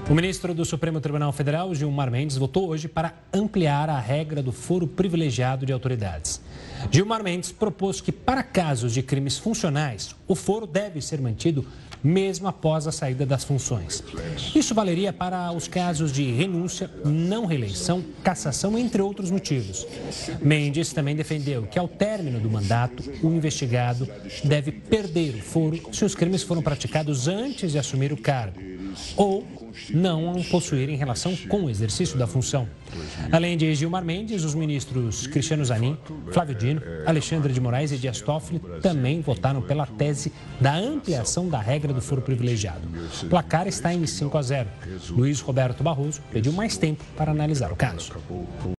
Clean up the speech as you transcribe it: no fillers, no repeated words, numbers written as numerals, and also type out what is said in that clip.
O ministro do Supremo Tribunal Federal, Gilmar Mendes, votou hoje para ampliar a regra do foro privilegiado de autoridades. Gilmar Mendes propôs que, para casos de crimes funcionais, o foro deve ser mantido mesmo após a saída das funções. Isso valeria para os casos de renúncia, não reeleição, cassação, entre outros motivos. Mendes também defendeu que, ao término do mandato, o investigado deve perder o foro se os crimes foram praticados antes de assumir o cargo ou não o possuir em relação com o exercício da função. Além de Gilmar Mendes, os ministros Cristiano Zanin, Flávio Dino, Alexandre de Moraes e Dias Toffoli também votaram pela tese da ampliação da regra do foro privilegiado. O placar está em 5-0. Luiz Roberto Barroso pediu mais tempo para analisar o caso.